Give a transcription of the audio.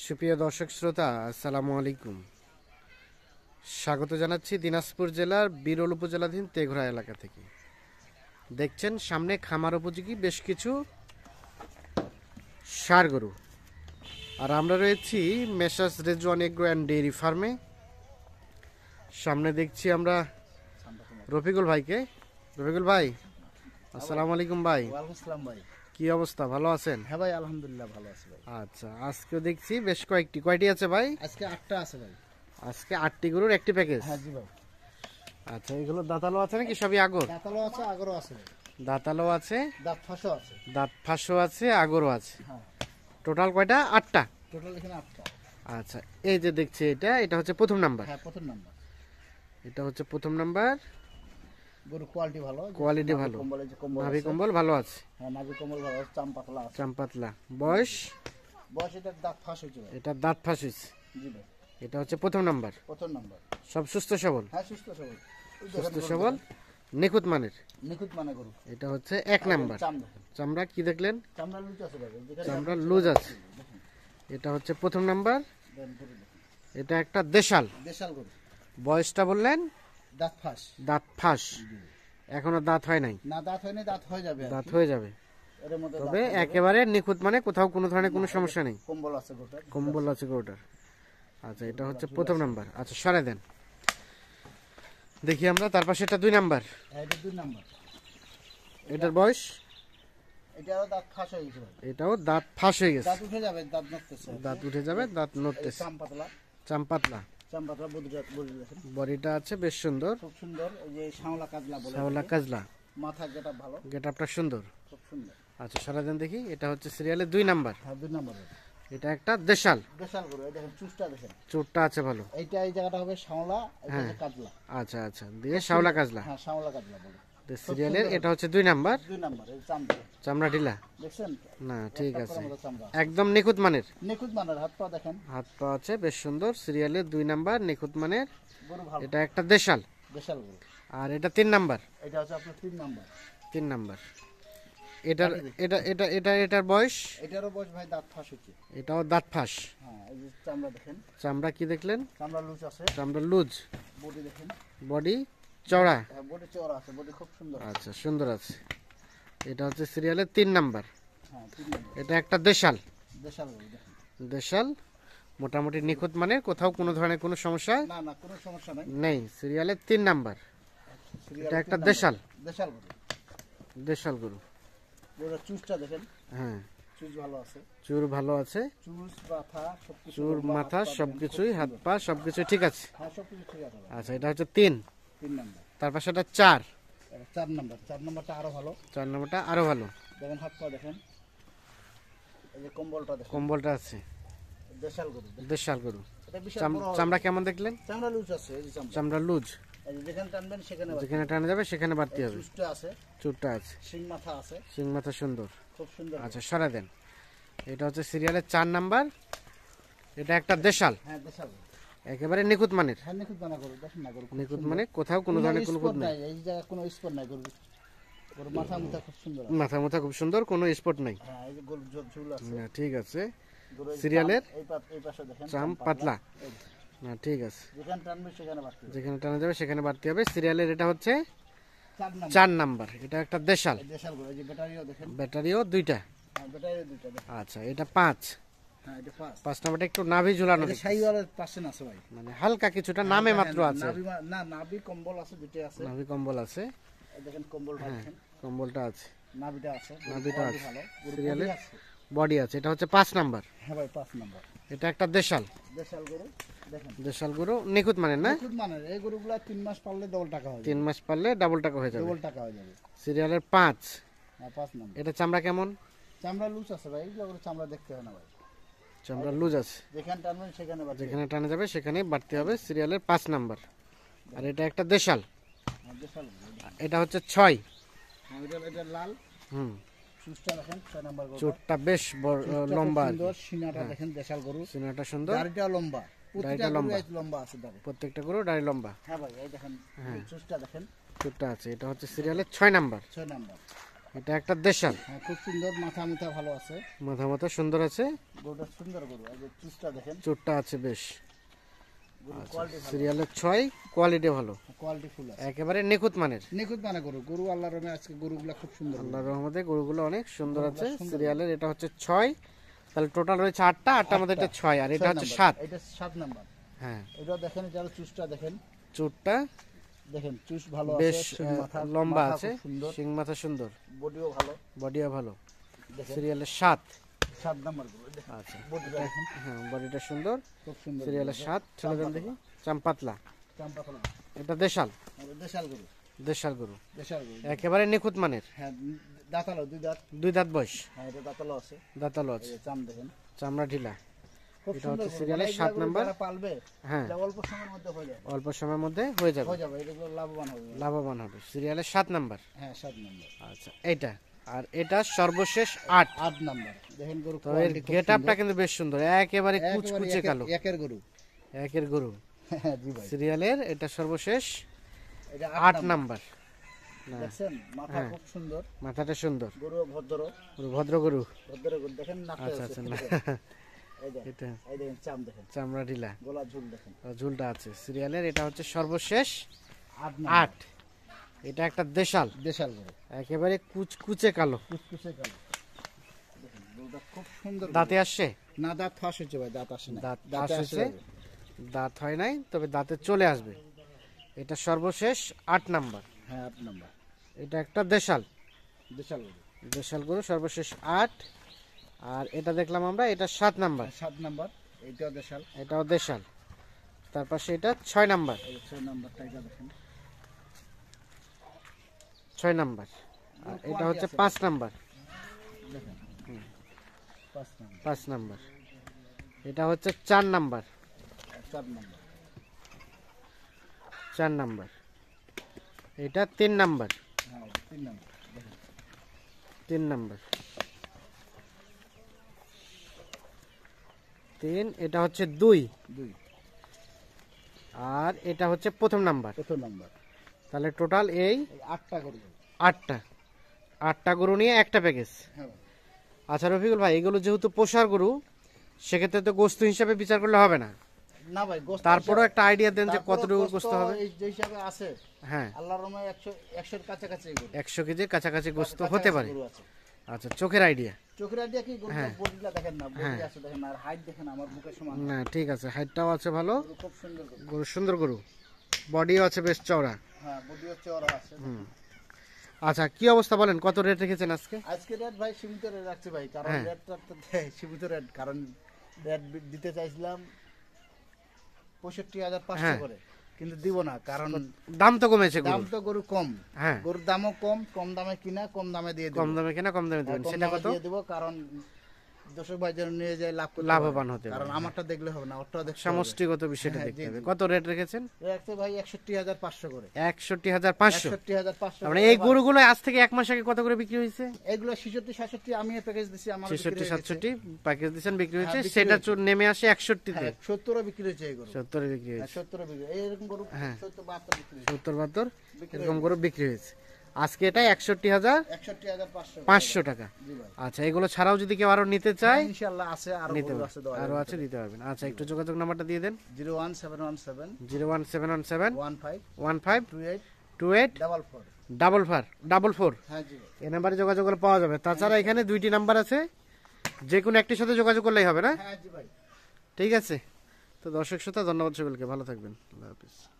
সুপ্রিয় দর্শক শ্রোতা, আসসালামু আলাইকুম। স্বাগত জানাচ্ছি দিনাজপুর জেলার বিরল উপজেলাধীন তেঘরা এলাকা থেকে। দেখছেন সামনে খামার উপযোগী বেশ কিছু ষাঁড় গরু, আর আমরা রয়েছি Messrs Rezwan agro and dairy ফার্মে। সামনে দেখছি আমরা রফিকুল ভাইকে। রফিকুল ভাই, আসসালামু আলাইকুম ভাই। ওয়ালাইকুম আসসালাম ভাই। কি অবস্থা, ভালো আছেন? হ্যাঁ ভাই, আলহামদুলিল্লাহ ভালো আছি ভাই। আচ্ছা, আজকেও দেখছি বেশ কয়টি আছে ভাই? আজকে 8টা আছে ভাই। আজকে 8টি গরুর একটি প্যাকেজ। হ্যাঁ জি ভাই। আচ্ছা, এগুলো দাঁতালো আছে নাকি সবই আগর? দাঁতালো আছে, আগরও আছে ভাই। দাঁতালো আছে, দাঁত ফাঁসও আছে। দাঁত ফাঁসও আছে, আগরও আছে। হ্যাঁ, টোটাল কয়টা? 8টা। টোটাল এখানে 8টা। আচ্ছা, এই যে দেখছি এটা হচ্ছে প্রথম নাম্বার। হ্যাঁ, প্রথম নাম্বার। এটা হচ্ছে প্রথম নাম্বার। গরু কোয়ালিটি ভালো, কোয়ালিটি ভালো, কম্বল, এই যে কম্বল নাভি আছে। কম্বল ভালো আছে। হ্যাঁ, নাভি কম্বল ভালো আছে, চাম পাতলা আছে। চাম পাতলা। বয়স? বয়স এটা দাঁত ফাঁস হয়েছে ভাই। এটা দাঁত ফাঁস হয়েছে। জি ভাই, এটা হচ্ছে প্রথম নাম্বার। প্রথম নাম্বার। সব সুস্থ সবল? হ্যাঁ, সুস্থ সবল। ওই সুস্থ দেখেন সবল, নিখুঁত মানের। নিখুঁত মানে গরু। এটা হচ্ছে 1 নাম্বার। চাম দেখেন, চামড়া কি দেখলেন? চামড়া লুজ আছে ভাই। যেখানে চামড়া লুজ আছে। দেখেন, এটা হচ্ছে প্রথম নাম্বার। দেন গরু দেখেন। এটা একটা দেশাল। দেশাল গরু। বয়সটা বললেন? দাঁত ফাঁস। দাঁত ফাঁস, এখনো দাঁত হয় নাই। না, দাঁত হয়নি, দাঁত হয়ে যাবে আর দাঁত কি। হয়ে যাবে, এর মধ্যে তবে একেবারে নিখুঁত মানে কোথাও কোনো ধরনের কোনো সমস্যা নেই। কম্বল আছে গোটা। কম্বল আছে গরুটার। আচ্ছা, এটা হচ্ছে প্রথম নাম্বার। আচ্ছা, সরাই দেন দেখি আমরা। তার পাশে এটা 2 নাম্বার। এটা 2 নাম্বার। এটার বয়স? এটাও দাঁত ফাঁস হয়ে গেছে ভাই। এটাও দাঁত ফাঁস হয়ে গেছে। দাঁত উঠে যাবে, দাঁত নড়তেছে। দাঁত উঠে যাবে, দাঁত নড়তেছে। চাম পাতলা, চাম পাতলা। চাম পাতলা বডিটা দেখেন, বডিটা আছে বেশ সুন্দর। খুব সুন্দর। এই যে শাওলা কাজলা বলে, শাওলা কাজলা। মাথা গেটআপ ভালো, গেটআপটা সুন্দর। খুব সুন্দর। আচ্ছা, সরাই দেন দেখি। এটা হচ্ছে সিরিয়ালে 2 নাম্বার। হ্যাঁ, 2 নাম্বার। এটা একটা দেশাল। দেশাল গরু। এই দেখেন চুষটা দেখেন, চোটটা আছে ভালো। এইটা এই জায়গাটা হবে শাওলা, এটা হচ্ছে কাজলা। আচ্ছা আচ্ছা, দিয়ে শাওলা কাজলা। হ্যাঁ, শাওলা কাজলা বলে। সিরিয়ালের এটা হচ্ছে 2 নাম্বার। 2 নাম্বার। এই চামড়া চামড়া ঢিলা দেখছেন? না, ঠিক আছে, মতো চামড়া, একদম নিখুঁত মানের। নিখুঁত মানের। হাত পা দেখেন, হাত পা আছে বেশ সুন্দর। সিরিয়ালের 2 নাম্বার, নিখুঁত মানের। গরু ভালো। এটা একটা দেশাল। দেশাল গরু। আর এটা 3 নাম্বার। এটা হচ্ছে আপনার 3 নাম্বার। 3 নাম্বার। এটার এটার বয়স? এটারও বয়স ভাই, দাঁত ফাঁস হচ্ছে। এটাও দাঁত ফাঁস। হ্যাঁ, এই যে চামড়া দেখেন, চামড়া কি দেখলেন? চামড়া লুজ আছে। চামড়া লুজ। বডি দেখেন, বডি চওড়া। হ্যাঁ, বডি চওড়া আছে, বডি খুব সুন্দর। আচ্ছা, সুন্দর আছে। এটা হচ্ছে সিরিয়ালের 3 নাম্বার। হ্যাঁ, 3 নাম্বার। এটা একটা দেশাল। দেশাল গরু দেখেন, দেশাল, মোটামুটি নিখুঁত মানের, কোথাও কোনো ধরনের কোনো সমস্যা না না, কোনো সমস্যা নাই। নেই। সিরিয়ালের 3 নাম্বার। এটা একটা দেশাল। দেশাল গরু। দেশাল গরু। গরুর চুষটা দেখেন, হ্যাঁ, চুষ ভালো আছে। চুর ভালো আছে। চুষ, মাথা সবকিছু, চুর, মাথা সবকিছুই, হাত পা সবকিছু ঠিক আছে। হ্যাঁ, সবকিছু ঠিক আছে ভাই। আচ্ছা, এটা হচ্ছে 3 নাম্বার। তার পাশে এটা 4 নাম্বার। 4 নাম্বারটা আরো ভালো। 4 নাম্বারটা আরো ভালো। দেখেন হাত পা দেখেন, এই যে কম্বলটা দেখেন, কম্বলটা আছে। দেশাল গরু। দেশাল গরু। এটা বিশাল বড়। চামড়া কেমন দেখলেন? চামড়া লুজ আছে, এই যে চামড়া। চামড়া লুজ। এই যে যেখানে টানবেন সেখানে যেখানে টানা যাবে সেখানে বাড়তি হবে। চুষটা আছে, চুরটা আছে, শিং মাথা আছে, সিং মাথা সুন্দর। খুব সুন্দর। আচ্ছা, সরা দেন। এটা হচ্ছে সিরিয়ালের 4 নাম্বার। এটা একটা দেশাল, হ্যাঁ, দেশাল। একেবারে নিখুঁত মানের। হ্যাঁ, নিখুঁত বানা গরু দেখেন না, গরু খুব নিখুঁত সুন্দর। মানে কোথাও কোনো ধরনের কোনো স্পট খুঁত নেই। নাই, এই জায়গায় কোনো স্পট নাই। গরু গরু মাথা মুথা খুব সুন্দর আছে। মাথা মাথা খুব সুন্দর, কোনো স্পট নাই। হ্যাঁ, এই যে গরু ঝুল আছে। না, ঠিক আছে। গরু এই সিরিয়ালের এই পাশে দেখেন, চাম পাতলা। এই না, ঠিক আছে, যেখানে টানবে সেখানে বাড়তে হবে। যেখানে টানা যাবে সেখানে বাড়তি হবে। সিরিয়ালের এটা হচ্ছে 4 নাম্বার। 4 নাম্বার। এটা একটা দেশাল। এই দেশাল গরু। এই যে ব্যাটারিও দেখেন, ব্যাটারিও 2টা। হ্যাঁ, ব্যাটারিও 2টা দেখেন। আচ্ছা, এটা 5। হ্যাঁ, এটা 5। 5 নাম্বারটা একটু নাভি ঝুলানো, এটা শাইওয়ালের পাশে আছে ভাই। মানে হালকা কিছুটা নামে মাত্র আছে। নাভি না, নাভি কম্বল আছে, দুটোই আছে। নাভি কম্বল আছে। এই দেখেন কম্বলটা দেখেন, কম্বলটা আছে, নাভিটা আছে, নাভিটা বডি আছে। ভালো, গরু সিরিয়ালের বডি আছে। বডি আছে। এটা হচ্ছে 5 নাম্বার। হ্যাঁ ভাই, 5 নাম্বার। এটা একটা দেশাল। দেশাল গরু দেখেন, দেশাল গরু নিখুঁত মানের না? নিখুঁত মানের। এই গরুগুলা 3 মাস পাললে ডবল টাকা হয়ে যাবে। 3 মাস পারলে ডাবল টাকা হয়ে যাবে। ডবল টাকা হয়ে যাবে। সিরিয়ালের 5। হ্যাঁ, 5 নাম্বার। এটা চামড়া কেমন? চামড়া লুজ আছে ভাই, এগুলো গরু চামড়া দেখতে হয় না ভাই। চামড়া লুজ আছে, যেখানে টানবেন সেখানে বাড়বে। যেখানে টানা যাবে সেখানে বাড়তি হবে। সিরিয়ালের 5 নাম্বার। আর এটা একটা দেশাল। হ্যাঁ, দেশাল গরু। এটা হচ্ছে 6। হ্যাঁ, এটা লাল। হুম, চুষটা দেখেন, 6 নাম্বার গরু। চোটটা বেশ বড়, লম্বা আর কি। সুন্দর সিনাটা দেখেন, দেশাল গরু। সিনাটা সুন্দর, দাড়িটা লম্বা। প্রত্যেকটা লম্বা। গরু লম্বা আছে দাড়ি। প্রত্যেকটা গরু দাড়ি লম্বা। হ্যাঁ ভাই, এই দেখেন চুষটা দেখেন, চোটটা আছে। এটা হচ্ছে সিরিয়ালের 6 নাম্বার। 6 নাম্বার। এটা একটা দেশাল, হ্যাঁ খুব সুন্দর, মাথা মুথা ভালো আছে, মাথা মাথা সুন্দর আছে, গরুটা সুন্দর গরু। এই যে চুজটা দেখেন, চোটটা আছে বেশ। গরু কোয়ালিটি ভালো, সিরিয়ালের 6, কোয়ালিটি ভালো, কোয়ালিটি ফুল আছে, একেবারে নিখুঁত মানের। নিখুঁত মানে গরু। গরু আল্লাহর রহমতে আজকে গরুগুলা খুব সুন্দর। আল্লাহর রহমতে গরুগুলো অনেক সুন্দর আছে। গরুগুলো সুন্দর। সিরিয়ালের এটা হচ্ছে 6, তাহলে টোটাল রয়েছে 8টা, 8টার মধ্যে এটা 6 আর এটা হচ্ছে 7। এটা 7 নাম্বার। হ্যাঁ, এটা দেখেন, এটা চুজটা দেখেন, চোটটা দেখেন চুজ ভালো বেশ আছে, শিং মাথা লম্বা মাথা আছে, খুব সুন্দর, শিং মাথা সুন্দর, বডিও ভালো। বডিও ভালো। দেখেন সিরিয়ালের 7। 7 নাম্বার গরু, দেখেন আচ্ছা, বডিটা দেখেন হ্যাঁ বডিটা সুন্দর। খুব সুন্দর। সিরিয়ালের 7 ছেড়ে দেন দেখি। চাম্পাতলা, চাম্পা ফল, এটা দেশাল, দেশাল গরু, দেশাল গরু, দেশাল গরু। একেবারে নিখুঁত মানের। হ্যাঁ দাঁতালো, 2 দাঁত। 2 দাঁত বয়স, হ্যাঁ এটা দাঁতালো আছে, দাঁতালো এই আছে, যে চাম দেখেন চামড়া ঢিলা। খুব এটা সুন্দর হচ্ছে গরু। সিরিয়ালের মানে 7 এগুলা নাম্বার। যারা পালবে, হ্যাঁ, এটা অল্প সময়ের মধ্যে হয়ে যাবে, অল্প সময়ের মধ্যে হয়ে যাবে, হয়ে যাবে, এগুলো লাভবান হবে। লাভবান হবে। সিরিয়ালের 7 নাম্বার। হ্যাঁ 7 নাম্বার। আচ্ছা, এইটা আর এটা সর্বশেষ 8। 8 নাম্বার দেখেন গরু, তো এর গেটআপটা কিন্তু বেশ সুন্দর, একেবারে কুচকুচে কালো, একের গরু। একের গরু। হ্যাঁ জি ভাই, সিরিয়ালের এটা সর্বশেষ এটা 8 নাম্বার। না, দেখছেন মাথা হ্যাঁ। খুব সুন্দর, মাথাটা সুন্দর, গরু ভদ্র, ভদ্র গরু। ভদ্র গরু দেখেন, নাকটা আচ্ছা আছে, আচ্ছা, না এই দেখেন, এটা এই দেখেন চাম দেখেন, চামড়া ঢিলা, গলা ঝুল দেখেন। ঝুলটা আছে। সিরিয়ালের এটা হচ্ছে সর্বশেষ 8 নাম্বার 8। এটা একটা দেশাল, দেশাল গরু, একেবারে কুচকুচে কালো। কুচকুচে কালো। দেখেন গরুটা খুব সুন্দর। দাঁতে আসছে, না দাঁত ফাঁস হচ্ছে ভাই, দাঁত আসে না, দাঁত দাঁতে ফাঁস আসে হয়েছে, দাঁত হয় নাই, তবে দাঁতে চলে আসবে। এটা সর্বশেষ 8 নাম্বার। হ্যাঁ 8 নাম্বার এটা একটা দেশাল, দেশাল গরু, দেশাল গরু, সর্বশেষ 8। আর এটা দেখলাম আমরা, এটা 7 নাম্বার, 7 নাম্বার, এইটাও দেশাল। এটাও দেশাল। তার পাশে এটা 6 নাম্বার, এই 6 নাম্বারটা এটা দেখেন, 6 নাম্বার। আর এটা হচ্ছে 5 নাম্বার, দেখেন 5 নাম্বার, 5 নাম্বার। এটা হচ্ছে 4 নাম্বার, 4 নাম্বার, 4 নাম্বার। এটা 3 নাম্বার, হ্যাঁ 3 নাম্বার, দেখেন 3 নাম্বার। 3, এটা হচ্ছে 2, 2, আর এটা হচ্ছে প্রথম নাম্বার। প্রথম নাম্বার। তাহলে টোটাল এই এই 8টা গরু, 8টা, 8টা গরু নিয়ে একটা প্যাকেজ। হ্যাঁ আচ্ছা রফিকুল ভাই, এগুলো যেহেতু পোষার গরু, সেক্ষেত্রে তো গোস্ত হিসাবে বিচার করলে হবে না, না ভাই, গোস্ত তারপরেও একটা আইডিয়া দেন যে তারপরেও কতটুকু গোস্ত হবে। এই যে হিসাবে আছে, হ্যাঁ, আল্লাহর রহমতে 100 এর কাছাকাছি গরু, 100 কেজির কাছাকাছি গোস্ত কাছাকাছি হতে পারে। গরু আছে। আচ্ছা, চোখের আইডিয়া। চোখের আইডিয়া কি, গরুটা হ্যাঁ। বডিটা দেখেন না, বডি হ্যাঁ। আছে দেখেন, আর হাইট দেখেন আমার বুকের সমান, না ঠিক আছে, হাইটটাও আছে ভালো, গরু খুব সুন্দর গরু। গরু সুন্দর গরু, বডিও আছে বেশ চওড়া। হ্যাঁ বডি হচ্ছে ওরা আছে। আচ্ছা, কি অবস্থা বলেন, কত রেট রেখেছেন আজকে? আজকে রেট ভাই সীমিত রেট রাখছি ভাই, কারণ হ্যাঁ। রেটটা তো সীমিত রেট, কারণ রেট দিতে চাইছিলাম 65,500 হ্যাঁ। করে, কিন্তু দিব না, কারণ দাম তো কমেছে দাম গরু, তো গরু কম, হ্যাঁ, গরুর দামও কম, কম দামে কিনা, কম দামে দিয়ে দিব, কম দামে কেনা কম দামে দেবেন, কম সেটা দামে কত? দিয়ে দিব, কারণ দর্শক ভাই যেন নিয়ে যায় লাভ করতে লাভবান পারে। হতে পারে। কারণ আমারটা দেখলে হবে না, ওরটাও দেখতে হবে। সমষ্টিগত বিষয়টা হ্যাঁ, দেখতে জি, হবে। জি। কত রেট রেখেছেন? রাখছে ভাই 61,500 করে, 61,500। 61,500 মানে এই গরুগুলো আজ থেকে 1 মাস আগে কত করে বিক্রি হয়েছে? এগুলো 66-67 আমি প্যাকেজ দিছি, আমার 66-67 প্যাকেজ দিচ্ছেন, বিক্রি হয়েছে, হ্যাঁ, বিক্রি সেটা হয়েছে। নেমে আসে 61-তে, হ্যাঁ 70 বিক্রি হয়েছে এই গরু, 70-এ বিক্রি হ্যাঁ হয়েছে, 70 বিক্রি, এইরকম গরু হ্যাঁ। 70-72 বিক্রি হয়েছে, 70-72 বিক্রি এরকম গরু বিক্রি হয়েছে। আজকে এটা 61,500 61,500 টাকা। জি ভাই। আচ্ছা, এগুলো ছাড়াও যদি কেউ আরো নিতে চায়, ইনশাআল্লাহ আছে, আরো নিতে গরু পারবে, আছে, দেওয়া আরো যাবে। আছে, দিতে পারবেন। আচ্ছা, একটু যোগাযোগ নাম্বারটা দিয়ে দেন। 01717 01717 15 15 28 28 44 44। হ্যাঁ জি ভাই, এই নাম্বারে যোগাযোগ করলে পাওয়া যাবে। তাছাড়া এখানে 2টি নাম্বার আছে, যে কোনো একটির সাথে যোগাযোগ করলেই হবে না? হ্যাঁ জি ভাই। ঠিক আছে। তো দর্শক শ্রোতা, ধন্যবাদ সকলকে, ভালো থাকবেন, আল্লাহ হাফিজ।